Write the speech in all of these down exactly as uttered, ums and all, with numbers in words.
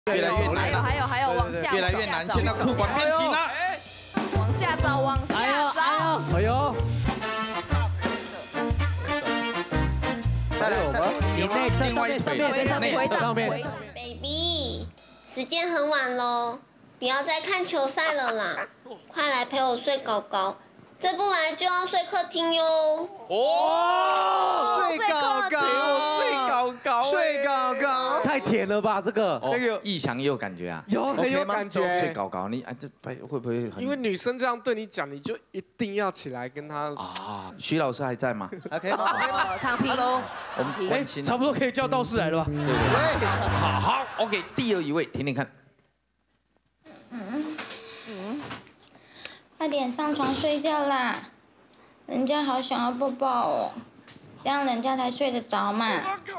越来越难， 还有还有还有往下， 越来越难。现在裤管变紧了， 往下找，往下找。 哎呦， 再来我们你内侧另外一腿内侧上面。 baby， 时间很晚喽，不要再看球赛了啦，快来陪我睡狗狗。 再不来就要睡客厅哟！ 哦，睡高高， 睡高高， 睡高高， 太甜了吧这个？ 那个逸翔也有感觉啊， 有很有感觉。 睡高高，你啊这会不会很？ 因为女生这样对你讲，你就一定要起来跟她啊。徐老师还在吗 ？OK， 躺平。 Hello， 我们关心， 差不多可以叫道士来了吧？ 对对。好好 ，OK， 第二一位，听听看。 嗯嗯，快点上床睡觉啦！ 人家好想要抱抱哦，这样人家才睡得着嘛。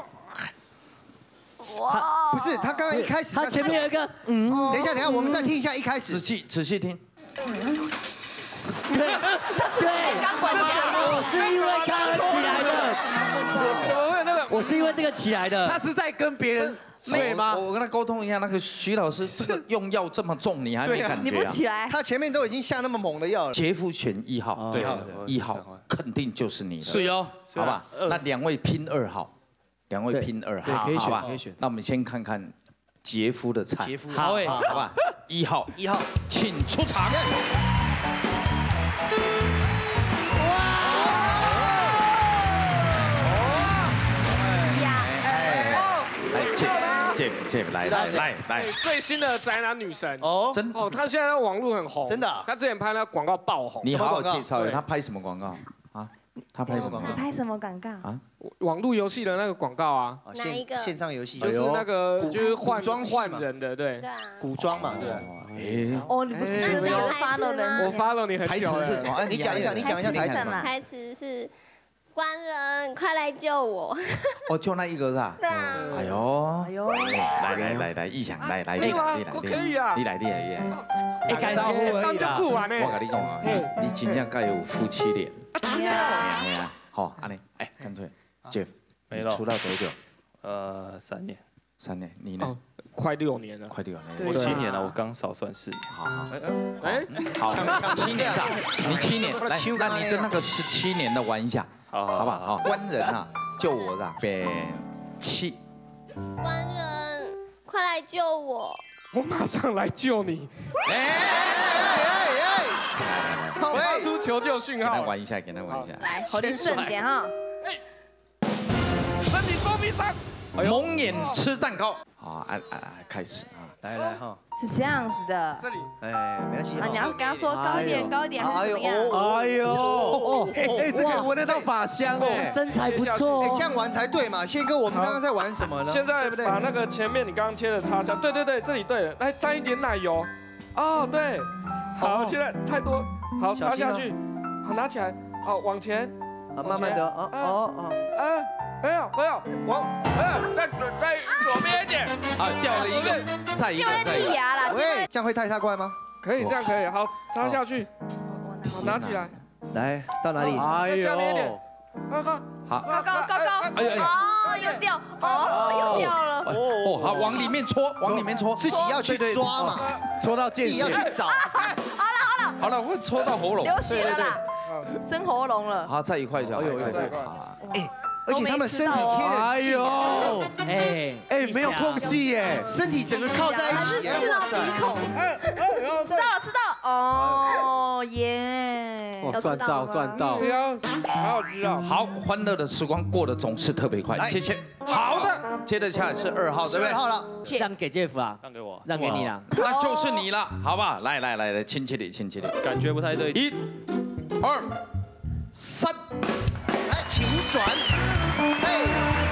哇！不是，他刚刚一开始， 他前面有一个，嗯， 等一下，等一下，我们再听一下一开始。 仔细仔细听。 对对， 刚管我是因为刚刚起来的。 怎么会那个？ 我是因为这个起来的。 他是在跟别人睡吗？ 我跟他沟通一下，那个徐老师这个用药这么重，你还没感觉啊？ 你不起来？ 他前面都已经下那么猛的药了。 杰夫选一号， 对， 一号肯定就是你了。 是哦， 好吧，那两位拼二号，两位拼二号， 可以选， 好吧， 可以选。 那我们先看看杰夫的菜。 杰夫， 好诶， 好吧，一号， 一号， 请出场。Jeff Jeff 来来来来， 最新的宅男女神哦， 真哦，她现在网络很红， 真的。 她之前拍那广告爆红。 你好好介绍一下，他拍什么广告啊？他拍什么广告？ 你拍什么广告啊？ 网络游戏的那个广告啊， 哪一个？ 线上游戏就是那个就是换装换人的，对。 对啊。 古装嘛，对。 哎， 哦，你不是你有发了人？ 我发了你很台词久是什么？ 你讲一下，你讲一下台词嘛。 台词是。 官人，快来救我！ 哦，就那一个是吧？ 对啊。 哎呦， 哎呦， 来来来来，异想来来， 真的吗？我可以啊。 你来你来你来。 哎，感觉刚就顾完呢。 我跟你讲啊，你真正该有夫妻脸。 真的。 哎呀，好，安尼，哎，干脆 ，Jeff，你出道多久？ 呃，三年。 三年，你呢？ 快六年了。 快六年。 我七年了，我刚少算四年。 好好。 哎， 好，七年的，你七年，来，那你跟那个十七年的玩一下。 好，好不好？官人啊，救我的变七。 官人，快来救我！ 我马上来救你。哎哎哎！发出求救讯号。 给他玩一下，给他玩一下。 来，好的，瞬间哈。 哎，身体捉迷藏， 蒙眼吃蛋糕。好，哎哎，开始啊！ 来来哈。 是这样子的， 这里， 哎，没关系啊，你要跟他说高一点，高一点，还是怎么样？ 哎呦，哦， 哎，这个闻得到法香哎， 身材不错， 哎，这样玩才对嘛。宪哥，我们刚刚在玩什么呢？ 现在把那个前面你刚刚切的插下，对对对，这里对了，来沾一点奶油，哦对，好，现在太多，好插下去，好拿起来，好往前， 啊，慢慢的，哦哦哦， 啊，没有没有，往，哎，再再左边一点， 啊，掉了一个，再一个，再一个。 牙啦， 喂，这样会太大怪吗？ 可以，这样可以，好，插下去，好拿起来， 来到哪里？ 哎呦，下面一点，高高， 好， 高高高高， 哎呀， 哦，又掉，哦，又掉了， 哦，好，往里面戳，往里面戳， 自己要去抓嘛， 戳到见自己要去找。 好了好了， 好了，会戳到喉咙， 流血了啦，生喉咙了。 好，再一块就好，再一块。 哎，而且他们身体贴的， 哎呦，哎哎，没有空隙耶， 身体整个靠在一起， 吃到鼻孔，吃到了吃到了，哦耶， 哦，赚到赚到，不要，好好吃啊！ 好，欢乐的时光过得总是特别快，谢谢。好的，接着下来是二号，对不对？ 二号了， 让给 Jeff 啊， 让给我， 让给你啦， 那就是你了，好不好？来来来来，亲切点，亲切点， 感觉不太对。 一、二、三， 来，请转。嘿，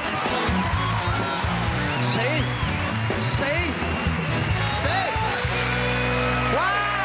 谁？谁？ 谁？ 哇！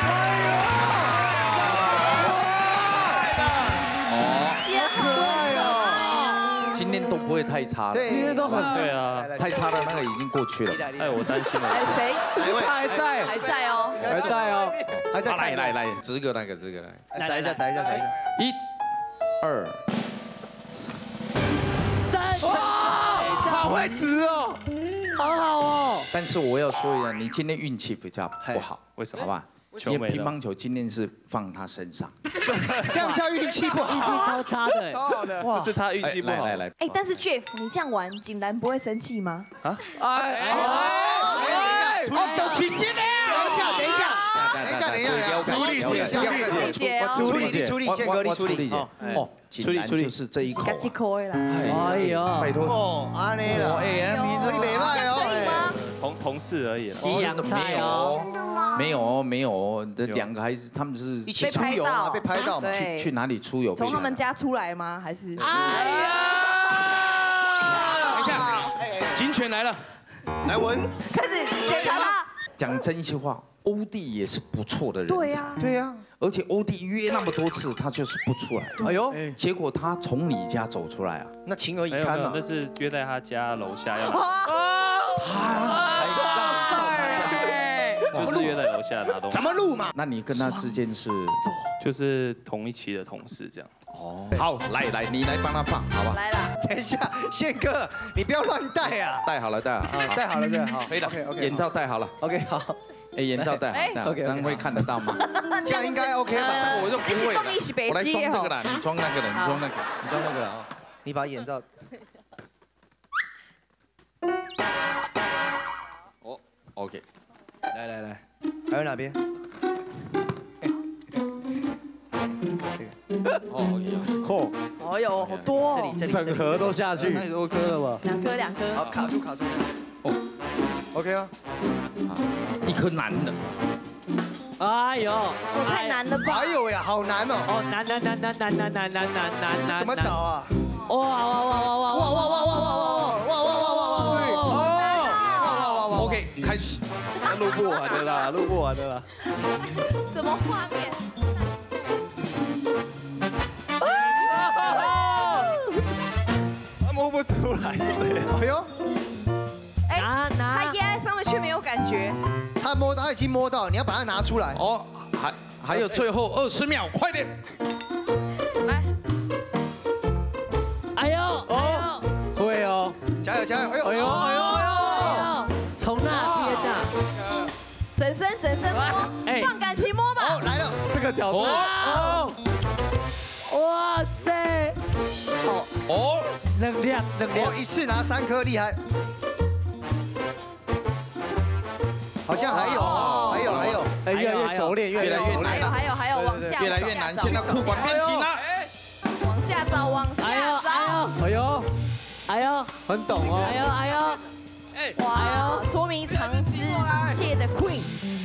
哦， 也好可爱哦。 今天都不会太差了， 对， 今天都很对啊， 太差的那个已经过去了。 哎，我担心了。 哎，谁？ 他还在， 还在哦， 还在哦， 还在来来来，直个那个，直个来， 来一下，来一下，来一下。 一、二。 三，哇，好会直哦， 好好哦。 但是我要说一下，你今天运气比较不好， 为什么？ 好吧？因为乒乓球今天是放他身上， 这样叫运气不好， 运气超差的， 超好的。 这是他运气不好。 来来来， 哎，但是 Jeff， 你这样玩，景兰不会生气吗？ 啊？ 哎哎哎！ 哦，请进来。 等一下，等一下，等一下，等一下，处理处理处理处理处理处理，宪哥你处理哦。哦，处理处理就是这一口。 几口啦？ 哎呦， 拜托。 哦，安尼啦， 哎， 你这里没卖哦。 可以吗？ 同同事而已。 西洋菜哦。 没有哦，没有哦，这两个还是他们是一起出游嘛，被拍到嘛。 去去哪里出游？ 从他们家出来吗？还是？ 哎呀！ 等一下，警犬来了， 来闻。 开始检查他。 讲真心话，欧弟也是不错的人。 对呀， 对呀。 而且欧弟约那么多次，他就是不出来。 哎呦， 结果他从你家走出来啊， 那情何以没有没有， 堪嘛？ 那是约在他家楼下要拿， 他就是约在楼下拿东西。 怎么录嘛？ 那你跟他之间是就是同一期的同事这样。 哦，好，来来，你来帮他放，好吧？ 来了， 等一下，宪哥，你不要乱戴啊！ 戴好了，戴好了， 啊，戴好了，对，好， 可以的。 OK OK， 眼罩戴好了。 OK 好， 哎，眼罩戴好，戴好， OK， 这样会看得到吗？ 这样应该 OK 吧？ 这个我就不会了。 一起北我来西装这个啦，你装那个的，你装那个。 你装那个了啊，你把眼罩。 哦 ，OK。 来来来，还有哪边？ 哦 OK。嚯， 哦呦，好多哦， 这里整盒都下去。 太多颗了吧？ 两颗两颗， 好，卡住卡住。 哦 ，OK 吗？ 一颗男的。 哎呦， 我太难了吧？ 哎呦呀，好难哦！ 哦，难难难难难难难难难难难， 怎么找啊？ 哇哇哇哇哇哇哇哇哇哇哇哇哇哇哇哇 OK， 开始。 录不完的啦，录不完的啦。 什么画面？ 他摸不出来，哎呦， 哎， 拿拿他压在上面却没有感觉。 他摸他已经摸到，你要把它拿出来。 哦，还还有最后二十秒，快点！ 来， 哎呦哦，会哦， 加油加油！哎呦哎呦哎哎呦，从那边呐， 整身整身摸， 哎放感情摸呦！ 吧。 哦，来了， 这个角度，哦，哇塞，哦哦， 能量能量我，一次拿三颗，厉害。好像还有，还有还有， 哎，越来越熟练，越来越熟练还有。还有还有，往下， 越来越难，现在裤管变紧了。 往下找，往哎呦下找。 哎呦哎呦，很懂哦，哎呦哎呦，哎哇，捉迷藏之界的 Queen。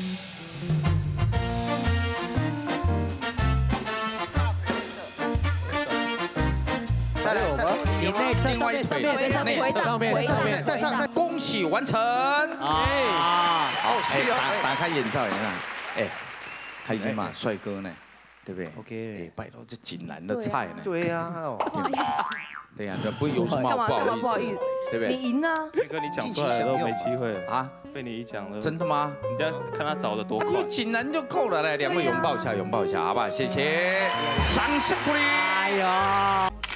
再来有吗？ 你内侧上面上面上面上面上面再上再恭喜完成！ 啊， 好，哎，打打开眼罩，眼罩，哎，开心嘛，帅哥呢，对不对 OK 哎，拜托，这锦兰的菜呢？ 对呀， 不好意思， 对呀，这不有什么干嘛不干嘛不好意思好意思，对不对？ 你赢啊！ 宪哥，你讲出来了都没机会了啊， 被你一讲了， 真的吗？ 人家看他找的多快你。锦兰就够了，来，两位拥抱一下，拥抱一下，好不好？谢谢，掌声鼓励。 哎呦。